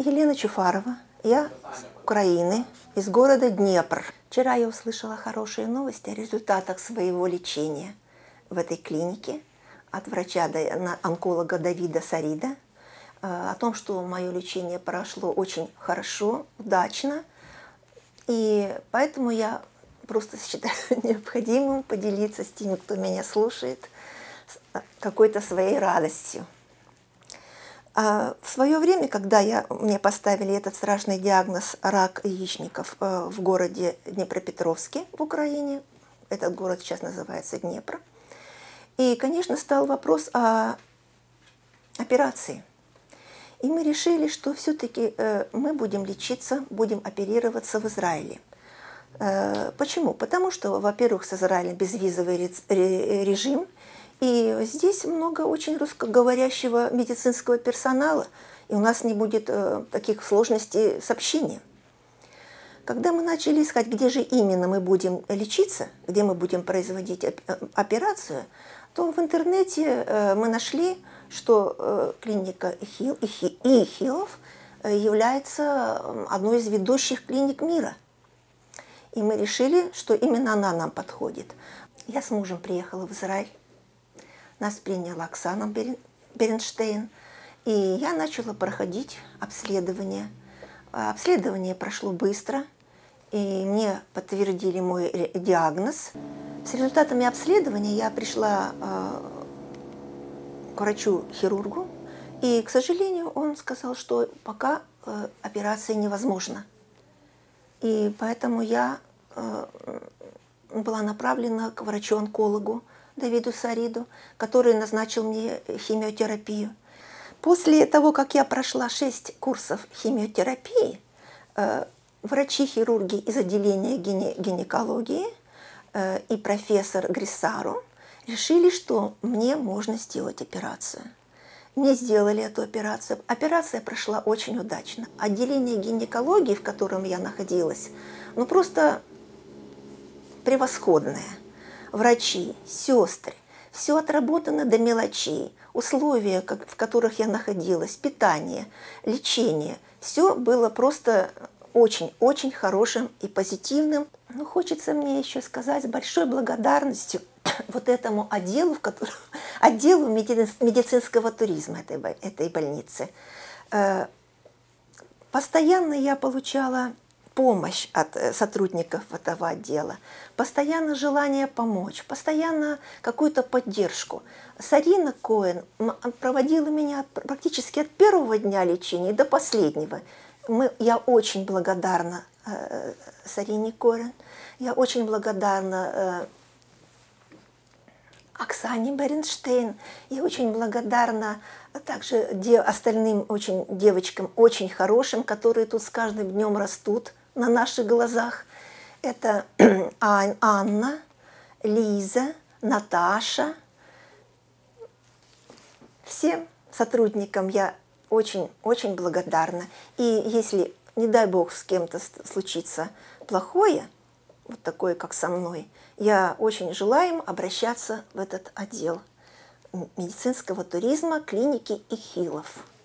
Елена Чуфарова, я с Украины, из города Днепр. Вчера я услышала хорошие новости о результатах своего лечения в этой клинике от врача-онколога Давида Сарида, о том, что мое лечение прошло очень хорошо, удачно, и поэтому я просто считаю необходимым поделиться с теми, кто меня слушает, какой-то своей радостью. В свое время, когда мне поставили этот страшный диагноз рак яичников в городе Днепропетровске в Украине, этот город сейчас называется Днепр, и, конечно, стал вопрос о операции. И мы решили, что все-таки мы будем лечиться, будем оперироваться в Израиле. Почему? Потому что, во-первых, с Израилем безвизовый режим, и здесь много очень русскоговорящего медицинского персонала, и у нас не будет таких сложностей с общением. Когда мы начали искать, где же именно мы будем лечиться, где мы будем производить операцию, то в интернете мы нашли, что клиника Ихилов является одной из ведущих клиник мира. И мы решили, что именно она нам подходит. Я с мужем приехала в Израиль. Нас приняла Оксана Бернштейн, и я начала проходить обследование. Обследование прошло быстро, и мне подтвердили мой диагноз. С результатами обследования я пришла к врачу-хирургу, и, к сожалению, он сказал, что пока операция невозможна. И поэтому я была направлена к врачу-онкологу Давиду Сариду, который назначил мне химиотерапию. После того, как я прошла 6 курсов химиотерапии, врачи-хирурги из отделения гинекологии и профессор Гриссару решили, что мне можно сделать операцию. Мне сделали эту операцию. Операция прошла очень удачно. Отделение гинекологии, в котором я находилась, ну просто превосходное. Врачи, сестры, все отработано до мелочей. Условия, в которых я находилась, питание, лечение, все было просто очень-очень хорошим и позитивным. Но хочется мне еще сказать с большой благодарностью вот этому отделу, отделу медицинского туризма этой больницы. Постоянно я получала помощь от сотрудников этого отдела, постоянно желание помочь, постоянно какую-то поддержку. Сарина Коэн проводила меня практически от первого дня лечения до последнего. Я очень благодарна Сарине Коэн, я очень благодарна Оксане Бернштейн, я очень благодарна также остальным девочкам, очень хорошим, которые тут с каждым днем растут на наших глазах. Это Анна, Лиза, Наташа. Всем сотрудникам я очень-очень благодарна. И если, не дай бог, с кем-то случится плохое, вот такое, как со мной, я очень желаю им обращаться в этот отдел медицинского туризма клиники Ихилов.